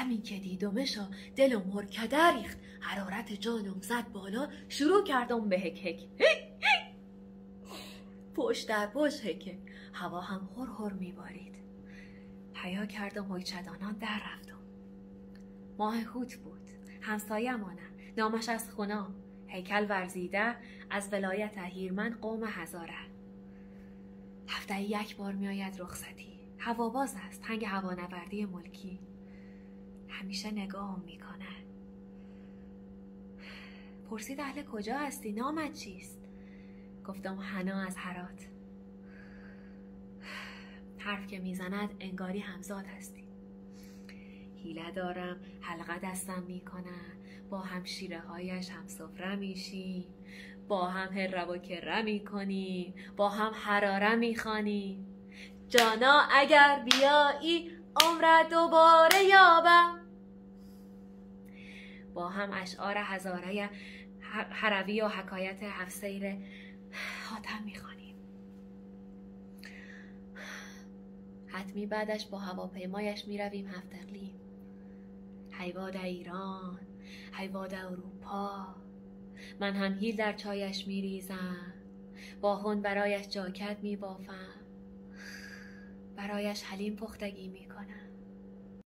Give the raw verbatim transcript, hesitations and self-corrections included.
همین که دیدمشا دلم مرکده ریخت، حرارت جانم زد بالا، شروع کردم به هک هک پشت در پشت هک، هوا هم هر هر میبارید. حیا کردم هیچدانان در رفتم. ماه هوت بود، همسایه مانم، نامش از خونام، هیکل ورزیده از ولایت هیرمن قوم هزاره. هفته یک بار میآید رخصتی، هوا باز است، هنگ هوانوردی ملکی. همیشه نگاهم میکنه. پرسید اهل کجا هستی؟ نامت چیست؟ گفتم حنا از هرات. حرف که میزند انگاری همزاد هستی. حیله دارم، حلقه دستم میکنه، با هم شیره هایش هم سفره میشیم، با هم هره و کره میکنیم، با هم حراره میخوانیم. جانا اگر بیایی عمر دوباره یابم. با هم اشعار هزاره حروی و حکایت هفسیر حاتم میخوانیم. حتمی بعدش با هواپیمایش میرویم هفت اقلیم. هیواد ایران، هیواد اروپا. من هم هیل در چایش میریزم، با هون برایش جاکت میبافم، برایش حلیم پختگی میکنم.